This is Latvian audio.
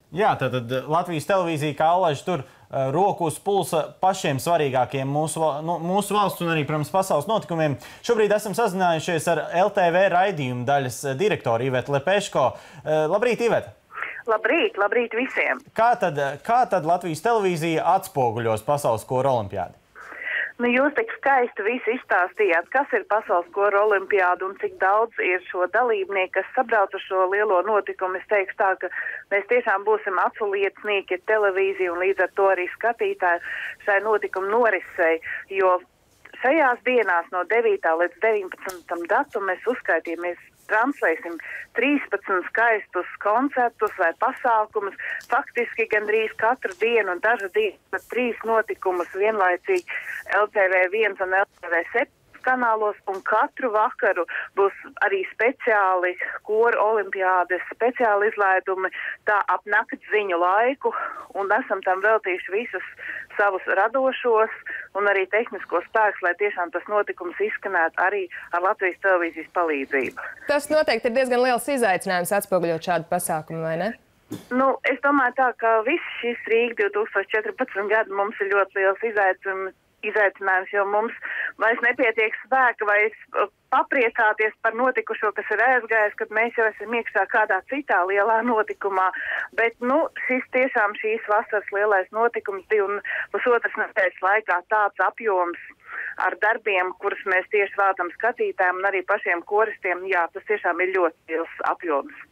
Jā, tad Latvijas televīzija kā alaži tur roku uz pulsa pašiem svarīgākiem mūsu valsts un arī, protams, pasaules notikumiem. Šobrīd esam sazinājušies ar LTV raidījumu daļas direktoru Ivetu Lepeško. Labrīt, Iveta! Labrīt visiem! Kā tad Latvijas televīzija atspoguļos Pasaules kora olimpiādi? Nu, jūs tik skaisti visi izstāstījāt, kas ir Pasaules kora olimpiāda un cik daudz ir šo dalībnieku, kas sabrauc ar šo lielo notikumu. Es teikšu tā, ka mēs tiešām būsim aculiecinieki, ir televīzija un līdz ar to arī skatītāji šai notikumu norisei, jo šajās dienās no 9. līdz 19. datumam mēs uzskaitījamies, translēsim 13 skaistus koncertus vai pasākumus, faktiski gandrīz katru dienu un dažu dienu pat 3 notikumus vienlaicīgi LTV1 un LTV7 kanālos, un katru vakaru būs arī speciāli kora olimpiādes, speciāli izlaidumi, tā ap nakts ziņu laiku, un esam tam veltījuši visus savus radošos un arī tehniskos spēkus, lai tiešām tas notikums izskanētu arī ar Latvijas televīzijas palīdzību. Tas noteikti ir diezgan liels izaicinājums atspoguļot šādu pasākumu, vai ne? Nu, es domāju tā, ka viss šis Rīga 2014 gadu mums ir ļoti liels izaicinājums, jo mums vairs nepietiek spēka vai papriecāties par notikušo, kas ir aizgājis, kad mēs jau esam iekšā kādā citā lielā notikumā. Bet, šīs vasaras lielais notikums 2,5 nedēļas laikā tāds apjoms ar darbiem, kurus mēs tieši veltam skatītājiem un arī pašiem koristiem, jā, tas tiešām ir ļoti liels apjoms.